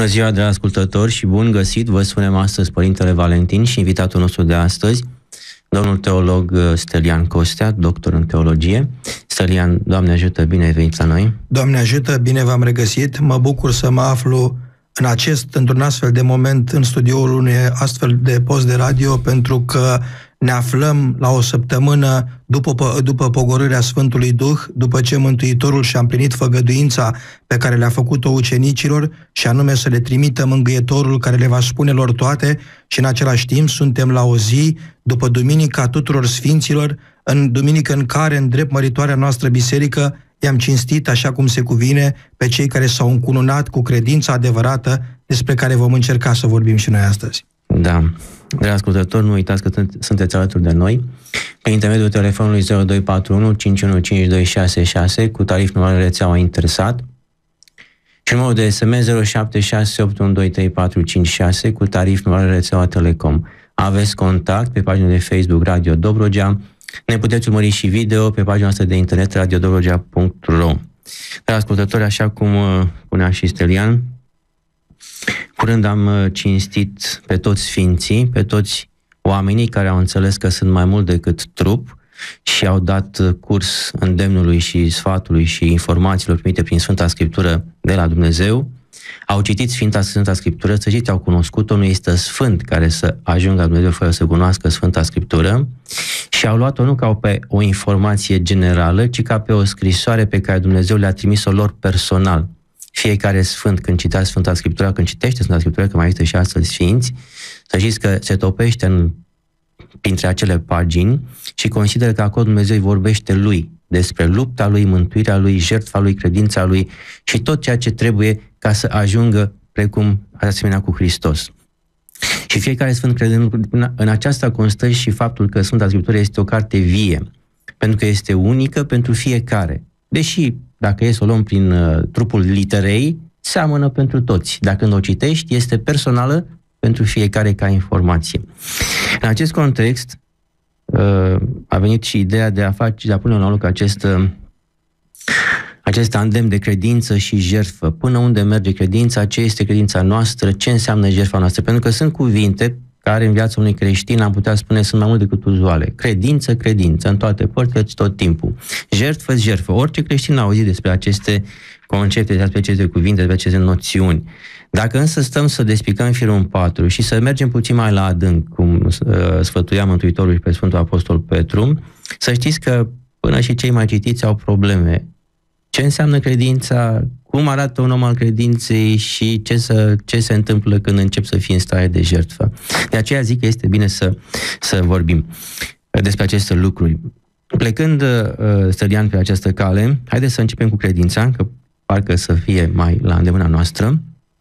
Bună ziua, dragi ascultători, și bun găsit! Vă spunem astăzi Părintele Valentin și invitatul nostru de astăzi, domnul teolog Stelian Costea, doctor în teologie. Stelian, Doamne ajută, bine ai venit la noi! Doamne ajută, bine v-am regăsit! Mă bucur să mă aflu într-un astfel de moment în studioul unui astfel de post de radio, pentru că ne aflăm la o săptămână după pogorârea Sfântului Duh, după ce Mântuitorul și-a împlinit făgăduința pe care le-a făcut-o ucenicilor, și anume să le trimită Mângâietorul care le va spune lor toate, și în același timp suntem la o zi după Duminica Tuturor Sfinților, în duminică în care, în drept măritoarea noastră biserică, i-am cinstit așa cum se cuvine pe cei care s-au încununat cu credința adevărată, despre care vom încerca să vorbim și noi astăzi. Da. Dragi ascultători, nu uitați că sunteți alături de noi prin intermediul telefonului 0241 515266 cu tarif normal rețeaua Intersat și numărul de SMS 0768123456 cu tarif normal rețeaua Telecom. Aveți contact pe pagina de Facebook Radio Dobrogea. Ne puteți urmări și video pe pagina noastră de internet radiodobrogea.ro. Dragi ascultători, așa cum spunea și Stelian, curând am cinstit pe toți sfinții, pe toți oamenii care au înțeles că sunt mai mult decât trup și au dat curs îndemnului și sfatului și informațiilor primite prin Sfânta Scriptură de la Dumnezeu. Au citit Sfânta Scriptură, să știți, au cunoscut-o, nu este sfânt care să ajungă la Dumnezeu fără să cunoască Sfânta Scriptură, și au luat-o nu ca pe o informație generală, ci ca pe o scrisoare pe care Dumnezeu le-a trimis-o lor personal. Fiecare sfânt, când citește Sfânta Scriptură, că mai este și astfel sfinți, să știți că se topește printre acele pagini și consideră că acolo Dumnezeu vorbește lui, despre lupta lui, mântuirea lui, jertfa lui, credința lui și tot ceea ce trebuie ca să ajungă precum asemenea cu Hristos. Și fiecare sfânt crede în aceasta constă și faptul că Sfânta Scriptură este o carte vie, pentru că este unică pentru fiecare. Deși, dacă e să o luăm prin trupul literei, seamănă pentru toți. Dacă când o citești, este personală pentru fiecare ca informație. În acest context, a venit și ideea de a pune la loc acest tandem de credință și jertfă. Până unde merge credința, ce este credința noastră, ce înseamnă jertfa noastră. Pentru că sunt cuvinte care în viața unui creștin am putea spune sunt mai mult decât uzuale. Credință, în toate părțile, tot timpul. Jertfă. Orice creștin a auzit despre aceste concepte, despre aceste cuvinte, despre aceste noțiuni. Dacă însă stăm să despicăm firul în patru și să mergem puțin mai la adânc, cum sfătuia Mântuitorul și pe Sfântul Apostol Petru, să știți că până și cei mai citiți au probleme. Ce înseamnă credința, cum arată un om al credinței și ce se întâmplă când încep să fii în stare de jertfă. De aceea zic că este bine să vorbim despre aceste lucruri. Plecând, Stelian, pe această cale, haideți să începem cu credința, că parcă să fie mai la îndemâna noastră.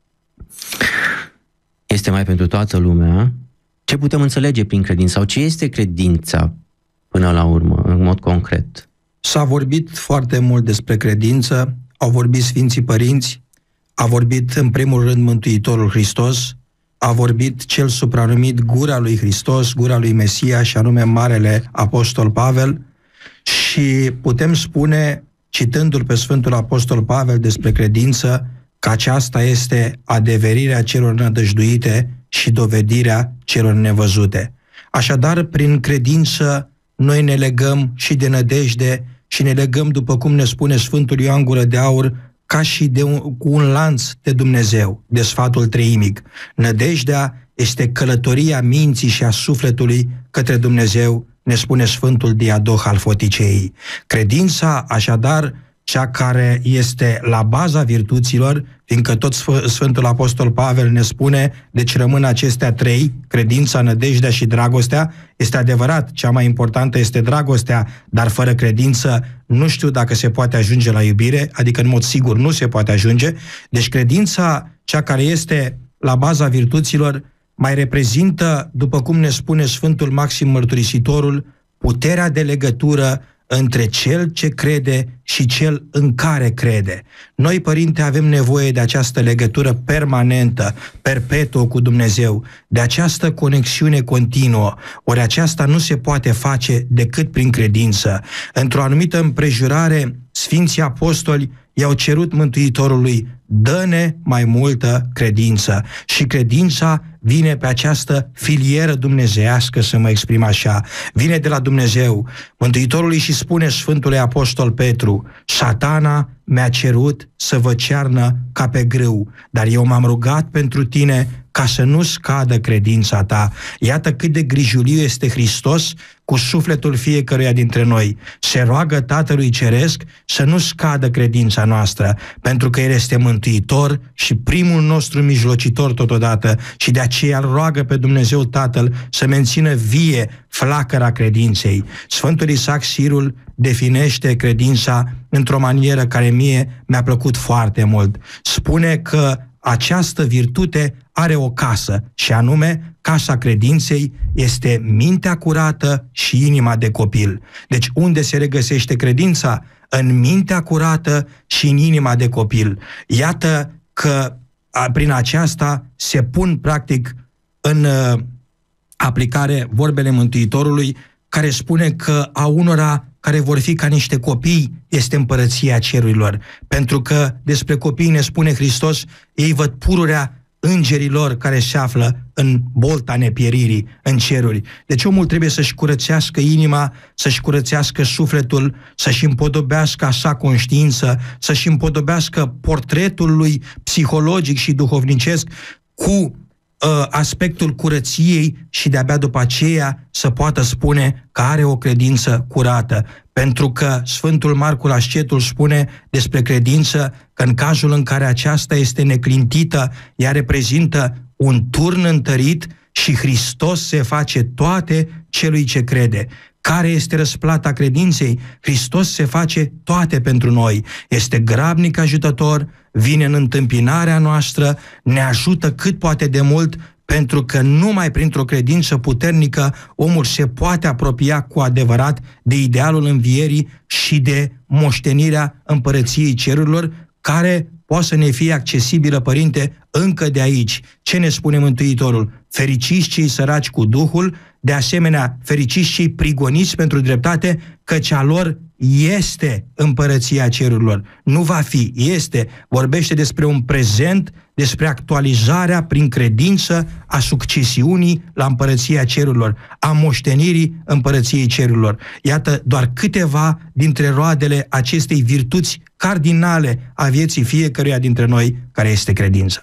Este mai pentru toată lumea. Ce putem înțelege prin credință? Sau ce este credința până la urmă, în mod concret? S-a vorbit foarte mult despre credință, au vorbit Sfinții Părinți, a vorbit în primul rând Mântuitorul Hristos, a vorbit cel supranumit Gura lui Hristos, Gura lui Mesia, și anume Marele Apostol Pavel, și putem spune, citându-l pe Sfântul Apostol Pavel despre credință, că aceasta este adeverirea celor nădăjduite și dovedirea celor nevăzute. Așadar, prin credință, noi ne legăm și de nădejde și ne legăm, după cum ne spune Sfântul Ioan Gură de Aur, ca și cu un lanț de Dumnezeu, de sfatul treimic. Nădejdea este călătoria minții și a sufletului către Dumnezeu, ne spune Sfântul Diadoh al Foticeii. Credința, așadar, cea care este la baza virtuților, fiindcă tot Sfântul Apostol Pavel ne spune, deci rămân acestea trei, credința, nădejdea și dragostea. Este adevărat, cea mai importantă este dragostea, dar fără credință nu știu dacă se poate ajunge la iubire, adică în mod sigur nu se poate ajunge. Deci credința, cea care este la baza virtuților, mai reprezintă, după cum ne spune Sfântul Maxim Mărturisitorul, puterea de legătură între cel ce crede și cel în care crede. Noi, Părinte, avem nevoie de această legătură permanentă, perpetuă cu Dumnezeu, de această conexiune continuă. Ori aceasta nu se poate face decât prin credință. Într-o anumită împrejurare, Sfinții Apostoli i-au cerut Mântuitorului: dă-ne mai multă credință. Și credința vine pe această filieră dumnezeiască, să mă exprim așa. Vine de la Dumnezeu. Mântuitorul îi și spune Sfântului Apostol Petru: Satana mi-a cerut să vă cearnă ca pe grâu, dar eu m-am rugat pentru tine ca să nu scadă credința ta. Iată cât de grijuliu este Hristos cu sufletul fiecăruia dintre noi. Se roagă Tatălui Ceresc să nu scadă credința noastră, pentru că El este Mântuitor și primul nostru mijlocitor totodată, și de aceea îl roagă pe Dumnezeu Tatăl să mențină vie flacăra credinței. Sfântul Isaac Sirul definește credința într-o manieră care mie mi-a plăcut foarte mult. Spune că această virtute are o casă, și anume, casa credinței este mintea curată și inima de copil. Deci unde se regăsește credința? În mintea curată și în inima de copil. Iată că prin aceasta se pun practic în aplicare vorbele Mântuitorului, care spune că a unora care vor fi ca niște copii este împărăția cerurilor. Pentru că despre copii ne spune Hristos: ei văd pururea îngerilor care se află în bolta nepieririi, în ceruri. Deci omul trebuie să-și curățească inima, să-și curățească sufletul, să-și împodobească așa conștiință, să-și împodobească portretul lui psihologic și duhovnicesc cu aspectul curăției, și de-abia după aceea să poată spune că are o credință curată. Pentru că Sfântul Marcul Ascetul spune despre credință că în cazul în care aceasta este neclintită, ea reprezintă un turn întărit și Hristos se face toate celui ce crede. Care este răsplata credinței? Hristos se face toate pentru noi. Este grabnic ajutător, vine în întâmpinarea noastră, ne ajută cât poate de mult, pentru că numai printr-o credință puternică omul se poate apropia cu adevărat de idealul învierii și de moștenirea împărăției cerurilor, care poate să ne fie accesibilă, Părinte, încă de aici. Ce ne spune Mântuitorul? Fericiți cei săraci cu Duhul, de asemenea fericiți cei prigoniți pentru dreptate, căci a lor este împărăția cerurilor. Nu va fi, este. Vorbește despre un prezent, despre actualizarea prin credință a succesiunii la împărăția cerurilor, a moștenirii împărăției cerurilor. Iată doar câteva dintre roadele acestei virtuți cardinale a vieții fiecăruia dintre noi, care este credința.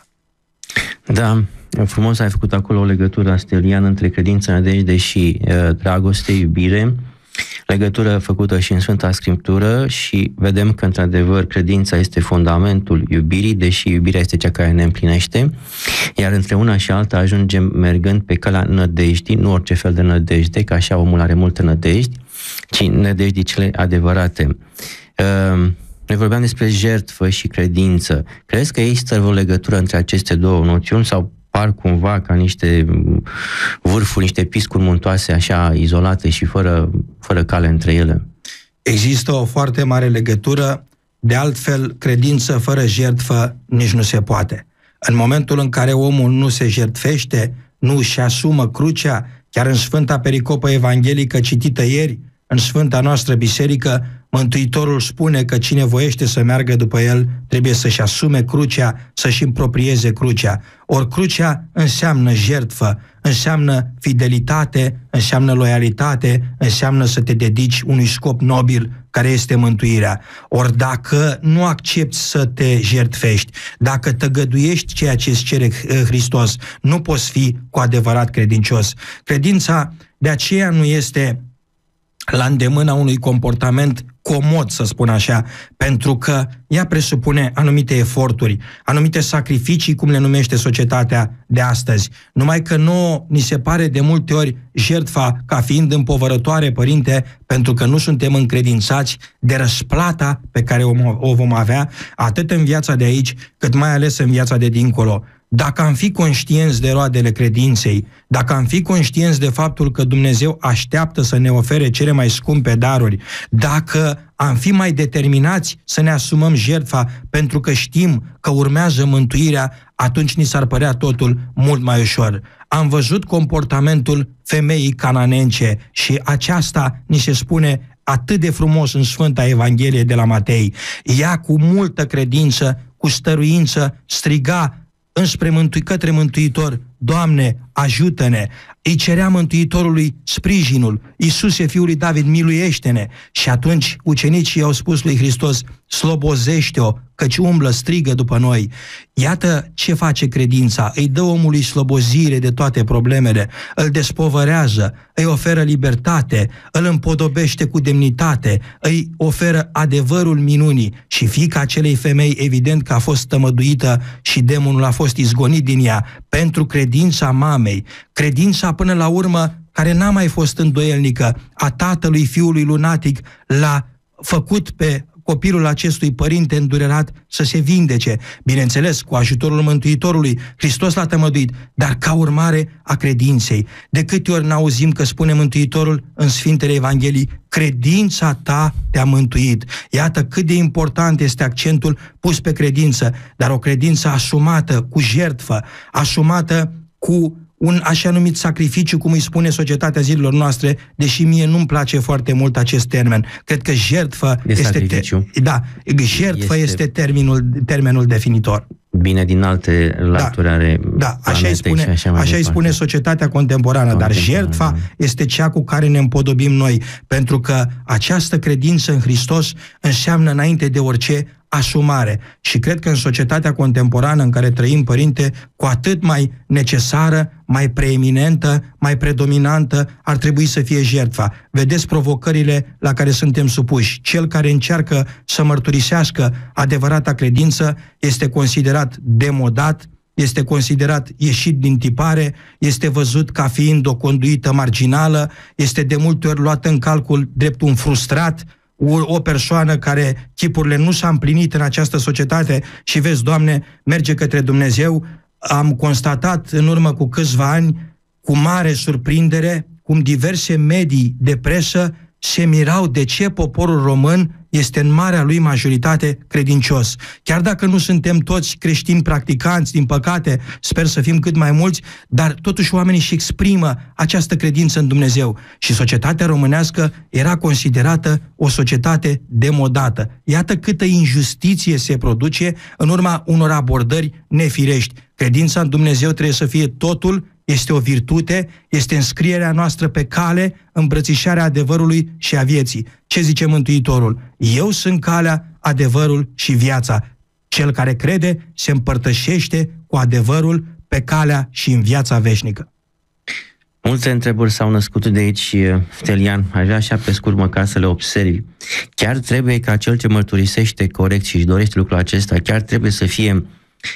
Da, frumos ai făcut acolo o legătură, Stelian, între credință, nădejde și dragoste, iubire, legătură făcută și în Sfânta Scriptură, și vedem că, într-adevăr, credința este fundamentul iubirii, deși iubirea este cea care ne împlinește, iar între una și alta ajungem mergând pe calea nădejdii, nu orice fel de nădejde, că așa omul are multe nădejdi, ci nădejdii cele adevărate. Noi vorbeam despre jertfă și credință. Crezi că există o legătură între aceste două noțiuni sau par cumva ca niște vârfuri, niște piscuri muntoase așa izolate și fără cale între ele? Există o foarte mare legătură. De altfel, credință fără jertfă nici nu se poate. În momentul în care omul nu se jertfește, nu își asumă crucea, chiar în Sfânta Pericopă Evanghelică citită ieri, în Sfânta noastră biserică, Mântuitorul spune că cine voiește să meargă după El trebuie să-și asume crucea, să-și împroprieze crucea. Ori crucea înseamnă jertfă, înseamnă fidelitate, înseamnă loialitate, înseamnă să te dedici unui scop nobil care este mântuirea. Ori dacă nu accepti să te jertfești, dacă tăgăduiești ceea ce îți cere Hristos, nu poți fi cu adevărat credincios. Credința de aceea nu este la îndemâna unui comportament comod, să spun așa, pentru că ea presupune anumite eforturi, anumite sacrificii, cum le numește societatea de astăzi. Numai că nouă ni se pare de multe ori jertfa ca fiind împovărătoare, Părinte, pentru că nu suntem încredințați de răsplata pe care o vom avea, atât în viața de aici, cât mai ales în viața de dincolo. Dacă am fi conștienți de roadele credinței, dacă am fi conștienți de faptul că Dumnezeu așteaptă să ne ofere cele mai scumpe daruri, dacă am fi mai determinați să ne asumăm jertfa pentru că știm că urmează mântuirea, atunci ni s-ar părea totul mult mai ușor. Am văzut comportamentul femeii cananence și aceasta ni se spune atât de frumos în Sfânta Evanghelie de la Matei. Ea cu multă credință, cu stăruință striga către Mântuitor: Doamne, ajută-ne! Îi cerea Mântuitorului sprijinul: Iisuse, Fiul lui David, miluiește-ne! Și atunci ucenicii i-au spus lui Hristos: slobozește-o, căci umblă, strigă după noi. Iată ce face credința: îi dă omului slobozire de toate problemele, îl despovărează, îi oferă libertate, îl împodobește cu demnitate, îi oferă adevărul minunii. Și fiica acelei femei, evident că a fost tămăduită și demonul a fost izgonit din ea, pentru credința mamei, credința până la urmă care n-a mai fost îndoielnică a tatălui fiului lunatic, l-a făcut pe copilul acestui părinte îndurerat să se vindece. Bineînțeles, cu ajutorul Mântuitorului, Hristos l-a tămăduit, dar ca urmare a credinței. De câte ori n-auzim că spune Mântuitorul în Sfintele Evanghelii: credința ta te-a mântuit. Iată cât de important este accentul pus pe credință, dar o credință asumată cu jertfă, asumată cu un așa numit sacrificiu, cum îi spune societatea zilelor noastre, deși mie nu-mi place foarte mult acest termen. Cred că jertfă este termenul definitor. Bine, din alte laturi are. Da, așa îi spune societatea contemporană, dar jertfa este cea cu care ne împodobim noi, pentru că această credință în Hristos înseamnă înainte de orice asumare. Și cred că în societatea contemporană în care trăim, Părinte, cu atât mai necesară, mai preeminentă, mai predominantă ar trebui să fie jertfa. Vedeți provocările la care suntem supuși. Cel care încearcă să mărturisească adevărata credință este considerat demodat, este considerat ieșit din tipare, este văzut ca fiind o conduită marginală, este de multe ori luat în calcul drept un frustrat, o persoană care chipurile nu s-a împlinit în această societate și vezi, Doamne, merge către Dumnezeu. Am constatat în urmă cu câțiva ani, cu mare surprindere, cum diverse medii de presă se mirau de ce poporul român este în marea lui majoritate credincios. Chiar dacă nu suntem toți creștini practicanți, din păcate, sper să fim cât mai mulți, dar totuși oamenii își exprimă această credință în Dumnezeu. Și societatea românească era considerată o societate demodată. Iată câtă injustiție se produce în urma unor abordări nefirești. Credința în Dumnezeu trebuie să fie totul, este o virtute, este înscrierea noastră pe cale, îmbrățișarea adevărului și a vieții. Ce zice Mântuitorul? Eu sunt calea, adevărul și viața. Cel care crede se împărtășește cu adevărul pe calea și în viața veșnică. Multe întrebări s-au născut de aici, Stelian. Aș vrea așa pe scurt măcar să le observi. Chiar trebuie ca cel ce mărturisește corect și își dorește lucrul acesta, chiar trebuie să fie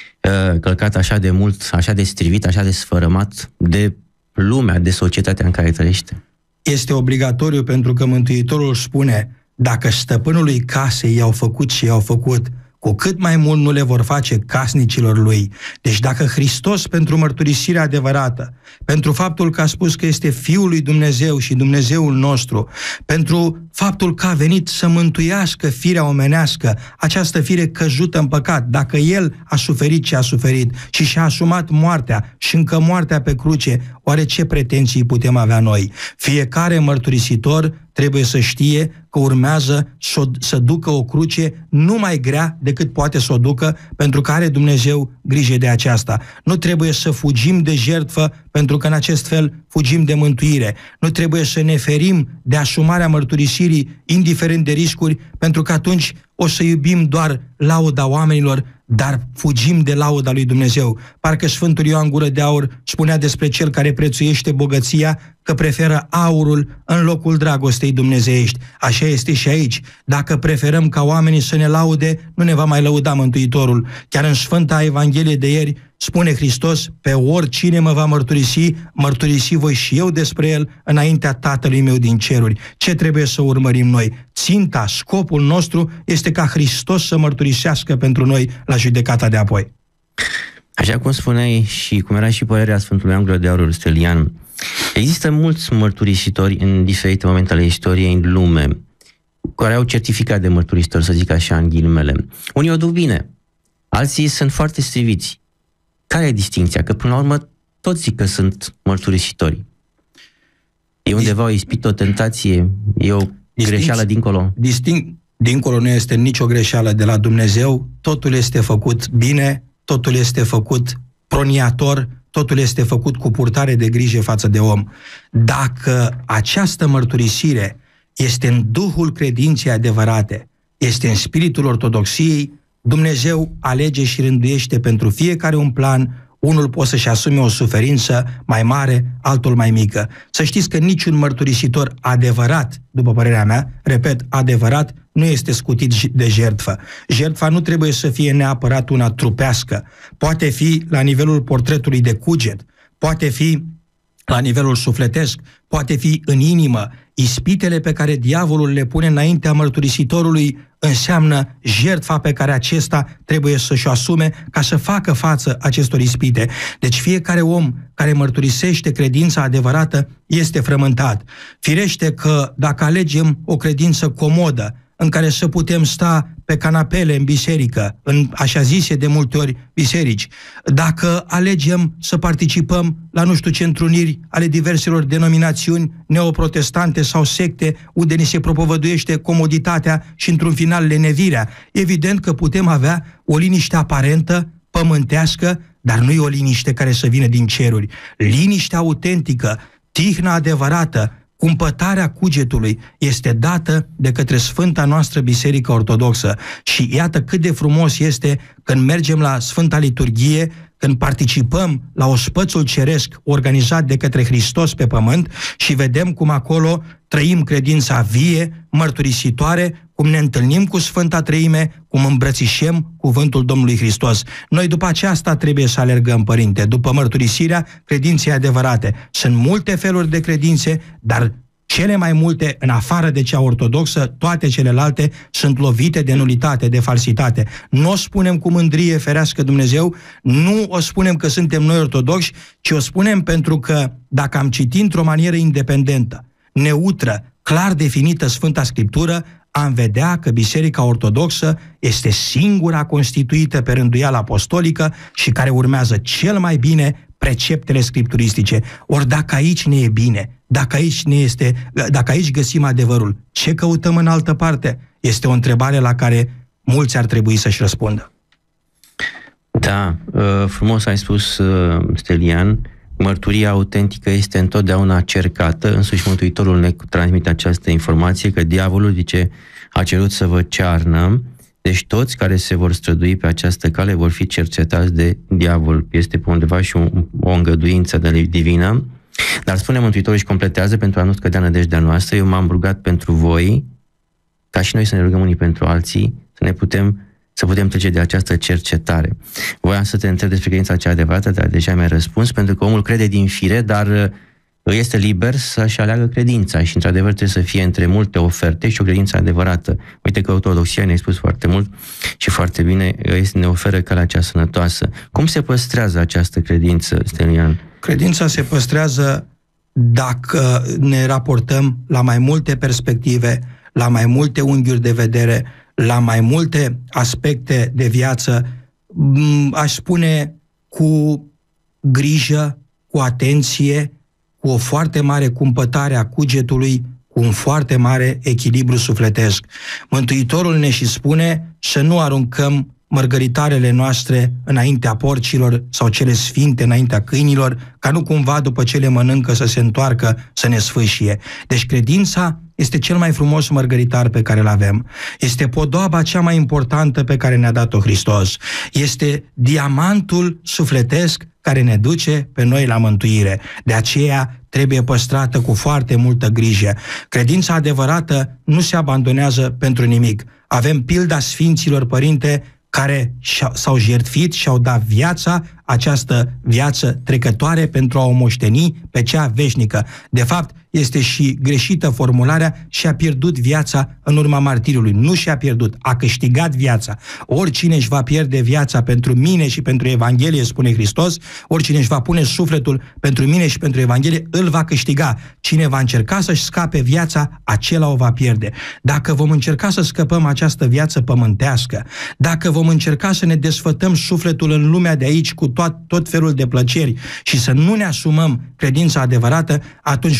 călcat așa de mult, așa de strivit, așa de sfărâmat de lumea, de societatea în care trăiește? Este obligatoriu, pentru că Mântuitorul spune: dacă stăpânului casei i-au făcut și i-au făcut, cu cât mai mult nu le vor face casnicilor lui. Deci dacă Hristos, pentru mărturisirea adevărată, pentru faptul că a spus că este Fiul lui Dumnezeu și Dumnezeul nostru, pentru faptul că a venit să mântuiască firea omenească, această fire căzută în păcat, dacă El a suferit ce a suferit și și-a asumat moartea și încă moartea pe cruce, oare ce pretenții putem avea noi? Fiecare mărturisitor trebuie să știe că urmează să ducă o cruce nu mai grea decât poate să o ducă, pentru că are Dumnezeu grijă de aceasta. Nu trebuie să fugim de jertfă, pentru că în acest fel fugim de mântuire. Nu trebuie să ne ferim de asumarea mărturisirii, indiferent de riscuri, pentru că atunci o să iubim doar lauda oamenilor, dar fugim de lauda lui Dumnezeu. Parcă Sfântul Ioan Gură de Aur spunea despre cel care prețuiește bogăția că preferă aurul în locul dragostei dumnezeiești. Așa este și aici. Dacă preferăm ca oamenii să ne laude, nu ne va mai lăuda Mântuitorul. Chiar în Sfânta Evanghelie de ieri spune Hristos: pe oricine mă va mărturisi voi și eu despre el înaintea Tatălui meu din ceruri. Ce trebuie să urmărim noi? Ținta, scopul nostru este ca Hristos să mărturisească pentru noi la judecata de apoi. Așa cum spuneai și cum era și părerea Sfântului Ioan Gură de Aur, Stelian, există mulți mărturisitori în diferite momente ale istoriei în lume, care au certificat de mărturisitori, să zic așa, în ghilimele. Unii o duc bine, alții sunt foarte striviți. Care e distinția? Că până la urmă toți zic că sunt mărturisitori. E undeva o ispită, o tentație, e o greșeală dincolo? Dincolo nu este nicio greșeală de la Dumnezeu, totul este făcut bine, totul este făcut proniator, totul este făcut cu purtare de grijă față de om. Dacă această mărturisire este în duhul credinței adevărate, este în spiritul ortodoxiei, Dumnezeu alege și rânduiește pentru fiecare un plan. Unul poate să-și asume o suferință mai mare, altul mai mică. Să știți că niciun mărturisitor adevărat, după părerea mea, repet, adevărat, nu este scutit de jertfă. Jertfa nu trebuie să fie neapărat una trupească. Poate fi la nivelul portretului de cuget, poate fi la nivelul sufletesc, poate fi în inimă. Ispitele pe care diavolul le pune înaintea mărturisitorului înseamnă jertfa pe care acesta trebuie să-și o asume ca să facă față acestor ispite. Deci fiecare om care mărturisește credința adevărată este frământat. Firește că dacă alegem o credință comodă, în care să putem sta pe canapele în biserică, în așa zise de multe ori biserici, dacă alegem să participăm la nu știu ce întruniri ale diverselor denominațiuni neoprotestante sau secte, unde ni se propovăduiește comoditatea și într-un final lenevirea, evident că putem avea o liniște aparentă, pământească, dar nu e o liniște care să vină din ceruri. Liniștea autentică, tihna adevărată, cumpătarea cugetului este dată de către Sfânta noastră Biserică Ortodoxă. Și iată cât de frumos este când mergem la Sfânta Liturghie, când participăm la ospățul ceresc organizat de către Hristos pe pământ și vedem cum acolo trăim credința vie, mărturisitoare, cum ne întâlnim cu Sfânta Treime, cum îmbrățișem cuvântul Domnului Hristos. Noi după aceasta trebuie să alergăm, Părinte, după mărturisirea credinței adevărate. Sunt multe feluri de credințe, dar cele mai multe, în afară de cea ortodoxă, toate celelalte sunt lovite de nulitate, de falsitate. Nu o spunem cu mândrie, ferească Dumnezeu, nu o spunem că suntem noi ortodoxi, ci o spunem pentru că dacă am citit într-o manieră independentă, neutră, clar definită Sfânta Scriptură, am vedea că Biserica Ortodoxă este singura constituită pe rânduială apostolică și care urmează cel mai bine preceptele scripturistice. Ori dacă aici ne e bine, dacă aici găsim adevărul, ce căutăm în altă parte? Este o întrebare la care mulți ar trebui să-și răspundă. Da, frumos ai spus, Stelian. Mărturia autentică este întotdeauna cercată. Însuși Mântuitorul ne transmite această informație că diavolul, zice, a cerut să vă cearnă. Deci toți care se vor strădui pe această cale vor fi cercetați de diavol. Este pe undeva și o îngăduință divină. Dar spune Mântuitorul și completează, pentru a nu scădea nădejdea noastră, eu m-am rugat pentru voi, ca și noi să ne rugăm unii pentru alții, să putem trece de această cercetare. Voiam să te întreb despre credința cea adevărată, dar deja mi-ai răspuns, pentru că omul crede din fire, dar este liber să-și aleagă credința și, într-adevăr, trebuie să fie între multe oferte și o credință adevărată. Uite că ortodoxia ne-a spus foarte mult și foarte bine, ne oferă calea cea sănătoasă. Cum se păstrează această credință, Stelian? Credința se păstrează dacă ne raportăm la mai multe perspective, la mai multe unghiuri de vedere, la mai multe aspecte de viață, aș spune cu grijă, cu atenție, cu o foarte mare cumpătare a cugetului, cu un foarte mare echilibru sufletesc. Mântuitorul ne și spune să nu aruncăm mărgăritarele noastre înaintea porcilor sau cele sfinte înaintea câinilor, ca nu cumva după ce le mănâncă să se întoarcă să ne sfâșie. Deci credința este cel mai frumos mărgăritar pe care îl avem. Este podoaba cea mai importantă pe care ne-a dat-o Hristos. Este diamantul sufletesc care ne duce pe noi la mântuire. De aceea trebuie păstrată cu foarte multă grijă. Credința adevărată nu se abandonează pentru nimic. Avem pilda Sfinților, Părinte, care s-au jertfit și au dat viața, această viață trecătoare, pentru a o moșteni pe cea veșnică. De fapt, este și greșită formularea, și-a pierdut viața în urma martiriului. Nu și-a pierdut, a câștigat viața. Oricine își va pierde viața pentru mine și pentru Evanghelie, spune Hristos, oricine își va pune sufletul pentru mine și pentru Evanghelie, îl va câștiga. Cine va încerca să-și scape viața, acela o va pierde. Dacă vom încerca să scăpăm această viață pământească, dacă vom încerca să ne desfătăm sufletul în lumea de aici cu tot felul de plăceri și să nu ne asumăm credința adevărată, atunci nu ne putem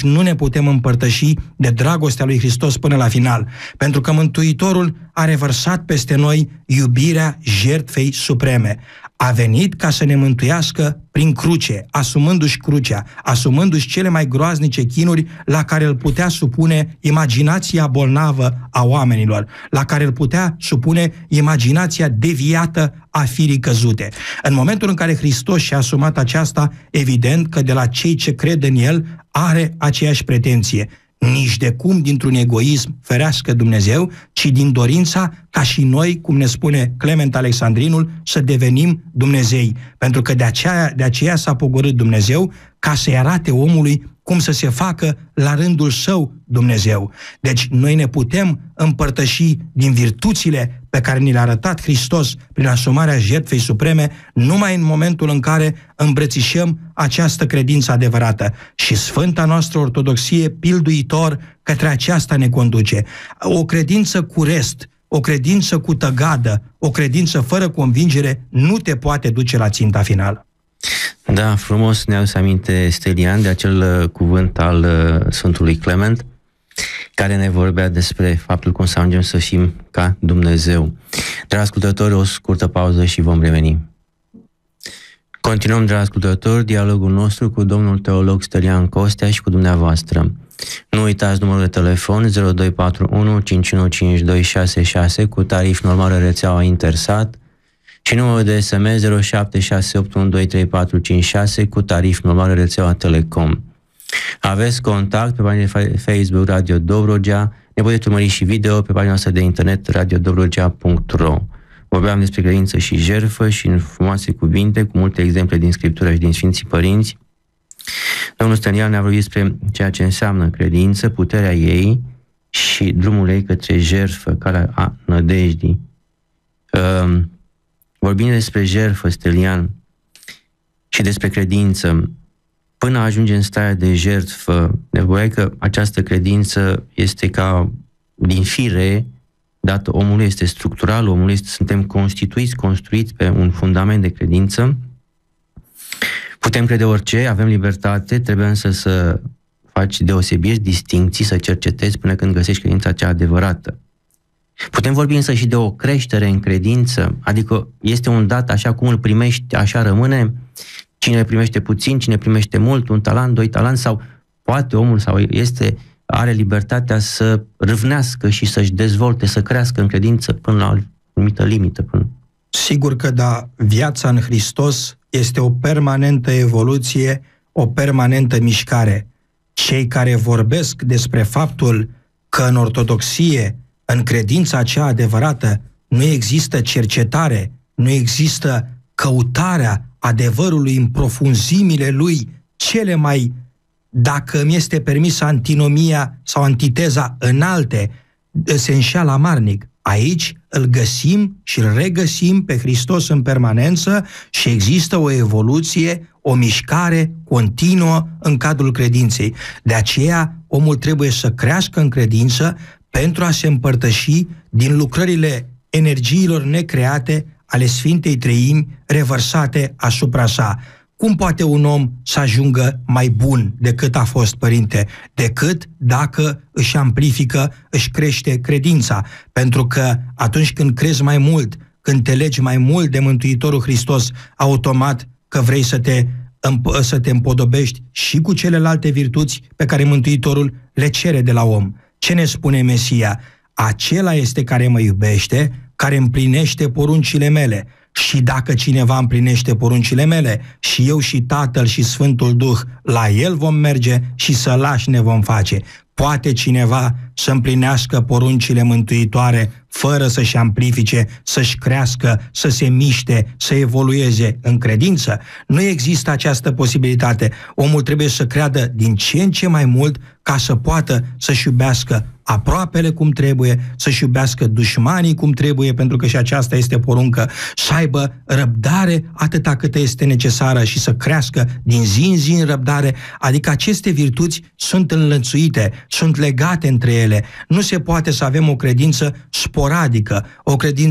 putem împărtăși de dragostea lui Hristos până la final. Pentru că Mântuitorul a revărsat peste noi iubirea jertfei supreme. A venit ca să ne mântuiască prin cruce, asumându-și crucea, asumându-și cele mai groaznice chinuri la care îl putea supune imaginația bolnavă a oamenilor, la care îl putea supune imaginația deviată a firii căzute. În momentul în care Hristos și-a asumat aceasta, evident că de la cei ce cred în El are aceeași pretenție. Nici de cum dintr-un egoism, ferească Dumnezeu, ci din dorința ca și noi, cum ne spune Clement Alexandrinul, să devenim Dumnezei. Pentru că de aceea s-a pogorât Dumnezeu ca să-i arate omului cum să se facă la rândul său Dumnezeu. Deci noi ne putem împărtăși din virtuțile pe care ni le-a arătat Hristos prin asumarea jertfei supreme numai în momentul în care îmbrățișăm această credință adevărată. Și Sfânta noastră Ortodoxie, pilduitor, către aceasta ne conduce. O credință cu rest, o credință cu tăgadă, o credință fără convingere nu te poate duce la ținta finală. Da, frumos ne-a adus aminte Stelian de acel cuvânt al Sfântului Clement, care ne vorbea despre faptul cum să ajungem să fim ca Dumnezeu. Dragi ascultători, o scurtă pauză și vom reveni. Continuăm, dragi ascultători, dialogul nostru cu domnul teolog Stelian Costea și cu dumneavoastră. Nu uitați numărul de telefon 0241 515266 cu tarif normal rețeaua Intersat și numărul de SMS 0768123456 cu tarif normal rețeaua Telecom. Aveți contact pe pagina de Facebook Radio Dobrogea, ne puteți urmări și video pe pagina noastră de internet radiodobrogea.ro. Vorbeam despre credință și jertfă și în frumoase cuvinte, cu multe exemple din Scriptură și din Sfinții Părinți. Domnul Stelian ne-a vorbit despre ceea ce înseamnă credință, puterea ei și drumul ei către jertfă, calea a nădejdii. Vorbind despre jertfă, Stelian, și despre credință, până ajunge în starea de jertfă, nevoie că această credință este ca din fire, dată omului, este structural, omului suntem construiți pe un fundament de credință. Putem crede orice, avem libertate, trebuie însă să faci deosebiri, distincții, să cercetezi până când găsești credința cea adevărată. Putem vorbi însă și de o creștere în credință, adică este un dat, așa cum îl primești, așa rămâne, cine primește puțin, cine primește mult, 1 talent, 2 talanți, sau poate omul are libertatea să râvnească și să-și dezvolte, să crească în credință până la o anumită limită. Sigur că da, viața în Hristos este o permanentă evoluție, o permanentă mișcare. Cei care vorbesc despre faptul că în ortodoxie, în credința cea adevărată, nu există cercetare, nu există căutarea adevărului în profunzimile lui cele mai, dacă îmi este permis, antinomia sau antiteza înalte, se înșeală amarnic. Aici îl găsim și îl regăsim pe Hristos în permanență și există o evoluție, o mișcare continuă în cadrul credinței. De aceea, omul trebuie să crească în credință pentru a se împărtăși din lucrările energiilor necreate ale Sfintei Treimi revărsate asupra sa. Cum poate un om să ajungă mai bun decât a fost, Părinte? Decât dacă își amplifică, își crește credința. Pentru că atunci când crezi mai mult, când te legi mai mult de Mântuitorul Hristos, automat că vrei să te împodobești și cu celelalte virtuți pe care Mântuitorul le cere de la om. Ce ne spune Mesia? Acela este care mă iubește, care împlinește poruncile mele. Și dacă cineva împlinește poruncile mele, și eu și Tatăl și Sfântul Duh, la El vom merge și sălași ne vom face. Poate cineva să împlinească poruncile mântuitoare fără să-și amplifice, să-și crească, să se miște, să evolueze în credință? Nu există această posibilitate. Omul trebuie să creadă din ce în ce mai mult ca să poată să-și iubească aproapele cum trebuie, să-și iubească dușmanii cum trebuie, pentru că și aceasta este poruncă, să aibă răbdare atâta cât este necesară și să crească din zi în zi în răbdare, adică aceste virtuți sunt înlănțuite, sunt legate între ele. Nu se poate să avem o credință sporadică, o credință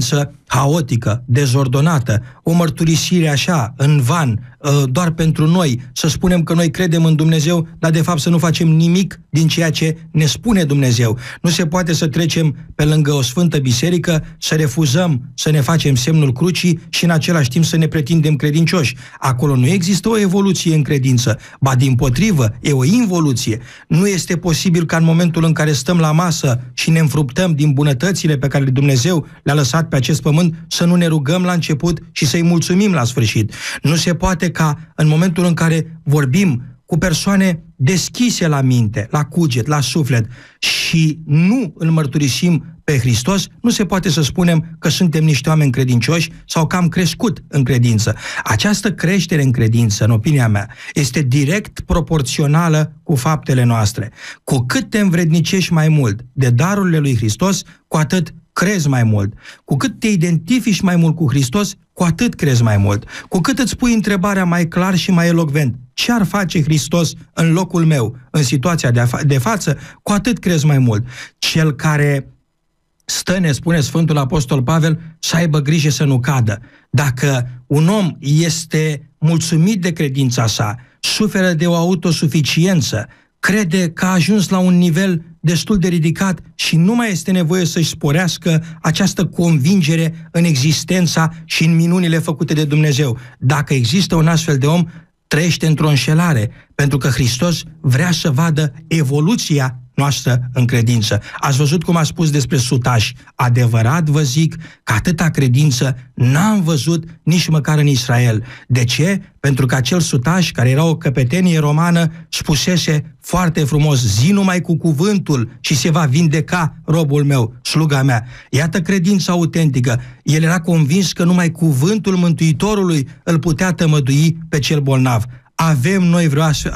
haotică, dezordonată, o mărturisire așa, în van, doar pentru noi, să spunem că noi credem în Dumnezeu, dar de fapt să nu facem nimic din ceea ce ne spune Dumnezeu. Nu se poate să trecem pe lângă o sfântă biserică, să refuzăm să ne facem semnul crucii și în același timp să ne pretindem credincioși. Acolo nu există o evoluție în credință, ba dimpotrivă, e o involuție. Nu este posibil ca în momentul în care stăm la masă și ne înfruptăm din bunătățile pe care Dumnezeu le-a lăsat pe acest pământ, să nu ne rugăm la început și să-i mulțumim la sfârșit. Nu se poate ca în momentul în care vorbim cu persoane deschise la minte, la cuget, la suflet și nu îl mărturisim pe Hristos, nu se poate să spunem că suntem niște oameni credincioși sau că am crescut în credință. Această creștere în credință, în opinia mea, este direct proporțională cu faptele noastre. Cu cât te învrednicești mai mult de darurile lui Hristos, cu atât crezi mai mult. Cu cât te identifici mai mult cu Hristos, cu atât crezi mai mult. Cu cât îți pui întrebarea mai clar și mai elocvent, ce ar face Hristos în locul meu, în situația de față, cu atât crezi mai mult. Cel care stă, ne spune Sfântul Apostol Pavel, să aibă grijă să nu cadă. Dacă un om este mulțumit de credința sa, suferă de o autosuficiență, crede că a ajuns la un nivel destul de ridicat și nu mai este nevoie să-și sporească această convingere în existența și în minunile făcute de Dumnezeu. Dacă există un astfel de om, trăiește într-o înșelare, pentru că Hristos vrea să vadă evoluția noastră în credință. Ați văzut cum a spus despre sutași. Adevărat vă zic că atâta credință n-am văzut nici măcar în Israel. De ce? Pentru că acel sutaș, care era o căpetenie romană, spusese foarte frumos, zi numai cu cuvântul și se va vindeca robul meu, sluga mea. Iată credința autentică. El era convins că numai cuvântul Mântuitorului îl putea tămădui pe cel bolnav. Avem noi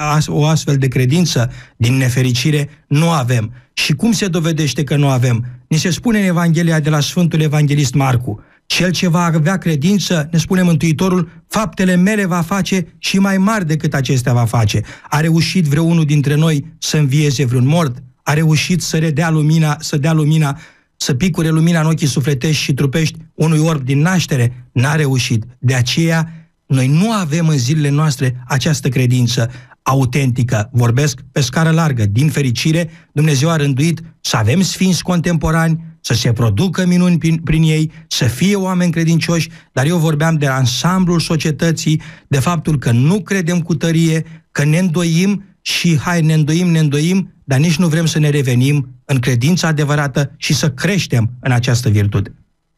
o astfel de credință? Din nefericire, nu avem. Și cum se dovedește că nu avem? Ni se spune în Evanghelia de la Sfântul Evanghelist Marcu, cel ce va avea credință, ne spune Mântuitorul, faptele mele va face și mai mari decât acestea va face. A reușit vreunul dintre noi să învieze vreun mort? A reușit să dea lumina, să picure lumina în ochii sufletești și trupești unui orb din naștere? N-a reușit. De aceea, noi nu avem în zilele noastre această credință autentică. Vorbesc pe scară largă. Din fericire, Dumnezeu a rânduit să avem sfinți contemporani, să se producă minuni prin ei, să fie oameni credincioși, dar eu vorbeam de ansamblul societății, de faptul că nu credem cu tărie, că ne îndoim și ne îndoim, dar nici nu vrem să ne revenim în credința adevărată și să creștem în această virtute.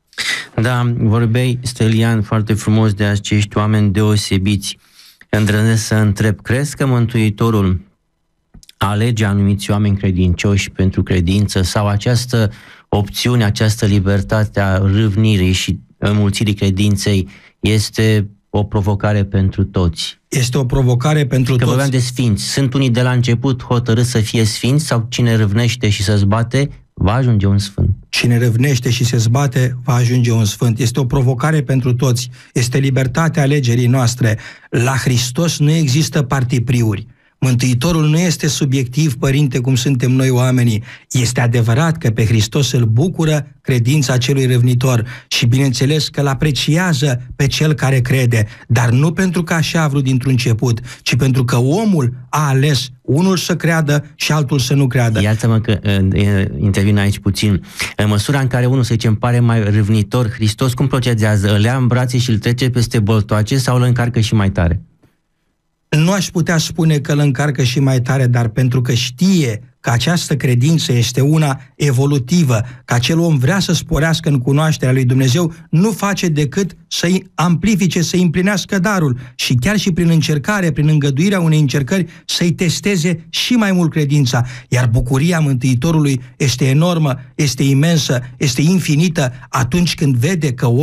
Da, vorbeai, Stelian, foarte frumos de acești oameni deosebiți. Îndrăznesc să întreb, crezi că Mântuitorul alege anumiți oameni credincioși pentru credință sau această opțiune, această libertate a râvnirii și înmulțirii credinței este o provocare pentru toți? Este o provocare pentru toți. Că vorbeam de sfinți. Sunt unii de la început hotărâți să fie sfinți sau cine râvnește și se zbate va ajunge un sfânt? Cine râvnește și se zbate va ajunge un sfânt. Este o provocare pentru toți. Este libertatea alegerii noastre. La Hristos nu există partipriuri. Mântuitorul nu este subiectiv, Părinte, cum suntem noi oamenii. Este adevărat că pe Hristos îl bucură credința celui râvnitor și bineînțeles că îl apreciază pe cel care crede, dar nu pentru că așa a vrut dintr-un început, ci pentru că omul a ales unul să creadă și altul să nu creadă. Iartă-mă că intervin aici puțin. În măsura în care unul, să zicem, pare mai râvnitor, Hristos cum procedează? Îl ia în brațe și îl trece peste boltoace sau îl încarcă și mai tare? Nu aș putea spune că îl încarcă și mai tare, dar pentru că știe că această credință este una evolutivă, că acel om vrea să sporească în cunoașterea lui Dumnezeu, nu face decât să-i amplifice, să-i împlinească darul și chiar și prin încercare, prin îngăduirea unei încercări, să-i testeze și mai mult credința. Iar bucuria Mântuitorului este enormă, este imensă, este infinită atunci când vede că omul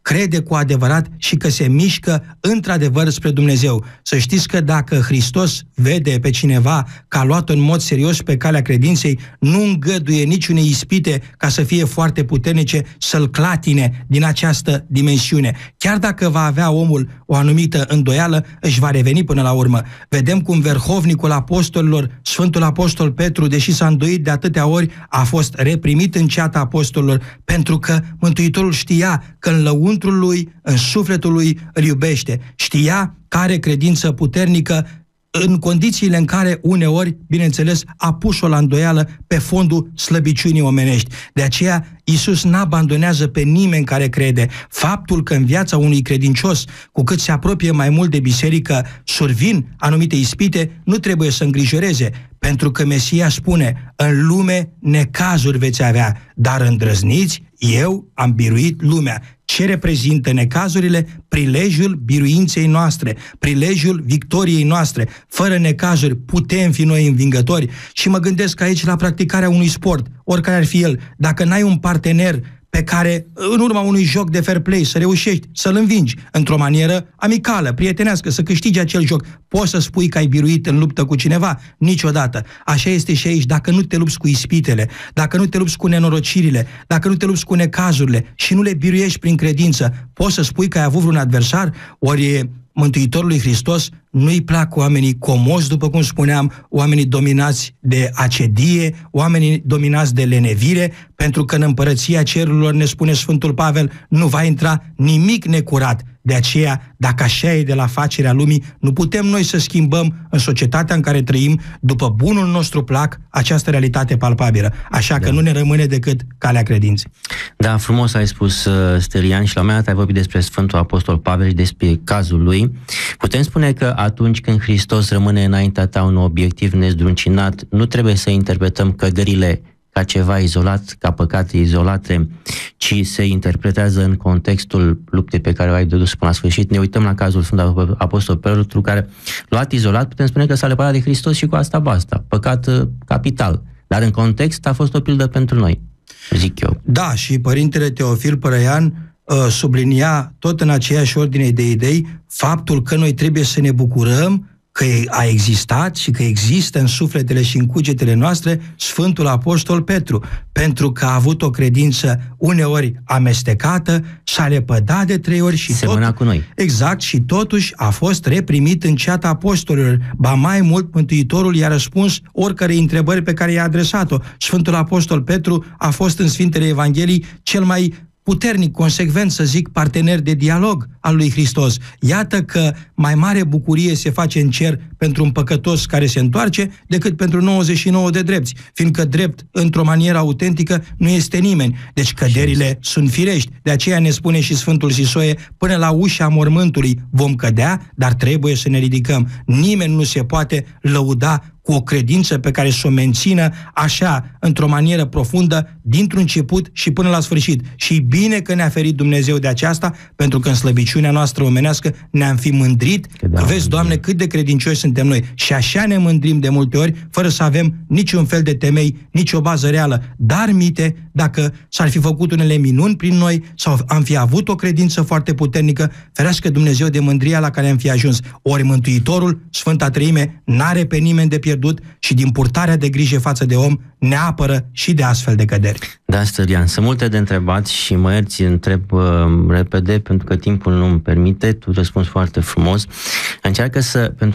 crede cu adevărat și că se mișcă într-adevăr spre Dumnezeu. Să știți că dacă Hristos vede pe cineva că a luat în mod serios pe calea credinței, nu îngăduie niciunei ispite ca să fie foarte puternice să-l clatine din această dimensiune. Chiar dacă va avea omul o anumită îndoială, își va reveni până la urmă. Vedem cum verhovnicul apostolilor, Sfântul Apostol Petru, deși s-a îndoit de atâtea ori, a fost reprimit în ceata apostolilor, pentru că Mântuitorul știa că în lăuntrul lui, în sufletul lui, îl iubește. Știa că are credință puternică în condițiile în care uneori, bineînțeles, a pus-o la îndoială pe fondul slăbiciunii omenești. De aceea, Iisus n-abandonează pe nimeni care crede. Faptul că în viața unui credincios, cu cât se apropie mai mult de biserică, survin anumite ispite, nu trebuie să îngrijoreze, pentru că Mesia spune: în lume necazuri veți avea, dar îndrăzniți, eu am biruit lumea. Ce reprezintă necazurile? Prilejul biruinței noastre, prilejul victoriei noastre. Fără necazuri putem fi noi învingători. Și mă gândesc aici la practicarea unui sport, oricare ar fi el. Dacă n-ai un partener pe care, în urma unui joc de fair play, să reușești să-l învingi într-o manieră amicală, prietenească, să câștigi acel joc, poți să spui că ai biruit în luptă cu cineva? Niciodată. Așa este și aici. Dacă nu te lupți cu ispitele, dacă nu te lupți cu nenorocirile, dacă nu te lupți cu necazurile și nu le biruiești prin credință, poți să spui că ai avut vreun adversar? Ori Mântuitorului Hristos nu-i plac oamenii comozi, după cum spuneam, oamenii dominați de acedie, oamenii dominați de lenevire, pentru că în împărăția cerurilor, ne spune Sfântul Pavel, nu va intra nimic necurat. De aceea, dacă așa e de la facerea lumii, nu putem noi să schimbăm în societatea în care trăim, după bunul nostru plac, această realitate palpabilă. Așa că nu ne rămâne decât calea credinței. Da, frumos ai spus, Stelian, și la un moment dat ai vorbit despre Sfântul Apostol Pavel și despre cazul lui. Putem spune că atunci când Hristos rămâne înaintea ta un obiectiv nezdruncinat, nu trebuie să interpretăm căderile ca ceva izolat, ca păcate izolate, ci se interpretează în contextul luptei pe care o ai de dus până la sfârșit. Ne uităm la cazul Sfântului Apostol Petru, care, luat izolat, putem spune că s-a lepădat de Hristos și cu asta basta. Păcat capital. Dar în context a fost o pildă pentru noi, zic eu. Da, și Părintele Teofil Părăian sublinia tot în aceeași ordine de idei faptul că noi trebuie să ne bucurăm că a existat și că există în sufletele și în cugetele noastre Sfântul Apostol Petru, pentru că a avut o credință uneori amestecată, s-a lepădat de 3 ori și semăna cu noi. Exact, și totuși a fost reprimit în ceata apostolilor. Ba mai mult, Mântuitorul i-a răspuns oricărei întrebări pe care i-a adresat-o. Sfântul Apostol Petru a fost în Sfintele Evangheliei cel mai puternic, consecvent, să zic, partener de dialog al lui Hristos. Iată că mai mare bucurie se face în cer pentru un păcătos care se întoarce decât pentru 99 de drepți, fiindcă drept, într-o manieră autentică, nu este nimeni. Deci căderile sunt firești. De aceea ne spune și Sfântul Sisoie, până la ușa mormântului vom cădea, dar trebuie să ne ridicăm. Nimeni nu se poate lăuda cu o credință pe care să o mențină așa, într-o manieră profundă, dintr-un început și până la sfârșit. Și bine că ne-a ferit Dumnezeu de aceasta, pentru că în slăbiciunea noastră omenească ne-am fi mândrit, că vezi, Doamne, cât de credincioși suntem noi. Și așa ne mândrim de multe ori, fără să avem niciun fel de temei, nicio bază reală. Dar mite, dacă s-ar fi făcut unele minuni prin noi, sau am fi avut o credință foarte puternică, ferească Dumnezeu de mândria la care am fi ajuns. Ori Mântuitorul, Sfânta Treime, n-are pe nimeni de pierdut și din purtarea de grijă față de om ne apără și de astfel de căderi. Da, Stelian, sunt multe de întrebat și mă ierți, întreb repede pentru că timpul nu îmi permite, tu răspunzi foarte frumos. Încearcă să, pentru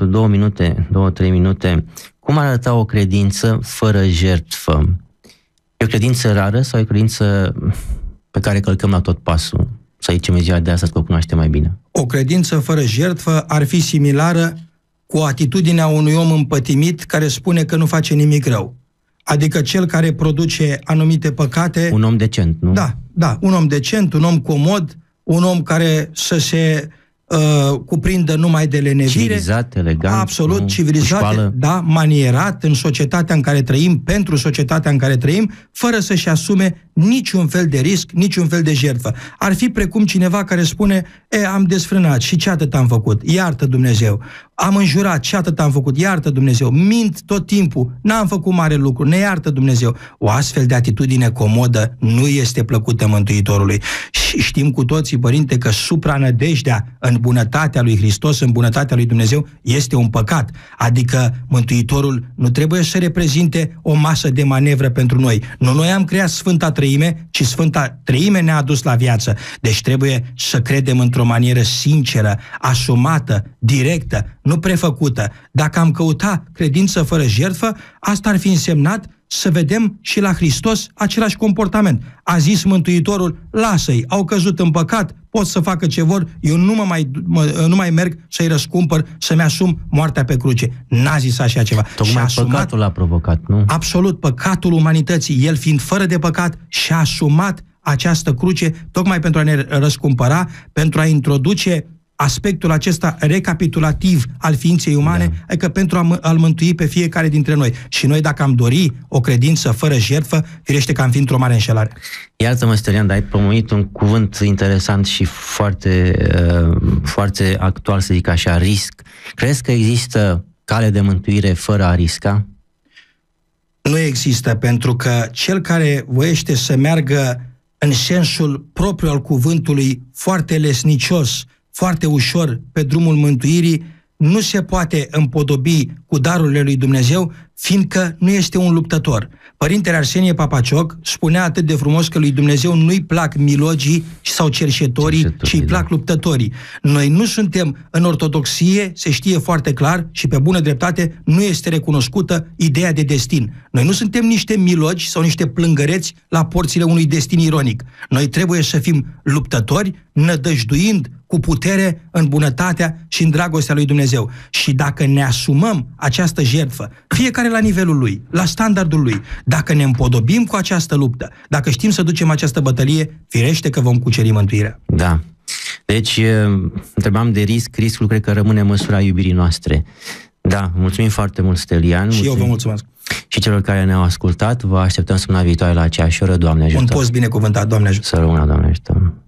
2-3 minute, cum arăta o credință fără jertfă? E o credință rară sau e o credință pe care călcăm la tot pasul? Să zicem în ziua de astăzi că o cunoaște mai bine. O credință fără jertfă ar fi similară cu atitudinea unui om împătimit care spune că nu face nimic rău. Adică cel care produce anumite păcate... Un om decent, nu? Da, un om decent, un om comod, un om care să se cuprindă numai de lenevire. Civilizat, elegant. Absolut, civilizat, da, manierat în societatea în care trăim, pentru societatea în care trăim, fără să-și asume niciun fel de risc, niciun fel de jertfă. Ar fi precum cineva care spune, am desfrânat și ce atât am făcut? Iartă Dumnezeu. Am înjurat, ce atât am făcut? Iartă Dumnezeu. Mint tot timpul, n-am făcut mare lucru, ne iartă Dumnezeu. O astfel de atitudine comodă nu este plăcută Mântuitorului. Și știm cu toții, Părinte, că supranădejdea în bunătatea lui Hristos, în bunătatea lui Dumnezeu, este un păcat. Adică Mântuitorul nu trebuie să reprezinte o masă de manevră pentru noi. Nu noi am creat Sfânta Treime, ci Sfânta Treime ne-a adus la viață. Deci trebuie să credem într-o manieră sinceră, asumată, directă, nu prefăcută. Dacă am căuta credință fără jertfă, asta ar fi însemnat să vedem și la Hristos același comportament. A zis Mântuitorul, lasă-i, au căzut în păcat, pot să facă ce vor, eu nu mai merg să-i răscumpăr, să-mi asum moartea pe cruce. N-a zis așa ceva. Tocmai păcatul l-a provocat, nu? Absolut, păcatul umanității. El fiind fără de păcat și-a asumat această cruce tocmai pentru a ne răscumpăra, pentru a introduce aspectul acesta recapitulativ al ființei umane, adică pentru a-l mântui pe fiecare dintre noi. Și noi, dacă am dori o credință fără jertfă, firește că am fi într-o mare înșelare. Iartă-mă, Stelian, dar ai pomenit un cuvânt interesant și foarte actual, să zic așa, risc. Crezi că există cale de mântuire fără a risca? Nu există, pentru că cel care voiește să meargă în sensul propriu al cuvântului, foarte lesnicios, foarte ușor pe drumul mântuirii, nu se poate împodobi cu darurile lui Dumnezeu, fiindcă nu este un luptător. Părintele Arsenie Papacioc spunea atât de frumos că lui Dumnezeu nu-i plac milogii sau cerșetorii, ci îi plac luptătorii. Noi nu suntem în ortodoxie, se știe foarte clar și pe bună dreptate nu este recunoscută ideea de destin. Noi nu suntem niște milogi sau niște plângăreți la porțile unui destin ironic. Noi trebuie să fim luptători, nădăjduind cu putere în bunătatea și în dragostea lui Dumnezeu. Și dacă ne asumăm această jertfă, fiecare la nivelul lui, la standardul lui, dacă ne împodobim cu această luptă, dacă știm să ducem această bătălie, firește că vom cuceri mântuirea. Da. Deci, întrebam de risc, riscul cred că rămâne măsura iubirii noastre. Da, mulțumim foarte mult, Stelian. Și eu vă mulțumesc. Și celor care ne-au ascultat, vă așteptăm săptămâna viitoare la aceeași oră. Doamne ajută. Un post binecuvântat, Doamne ajută. Să rămână, Doamne ajută.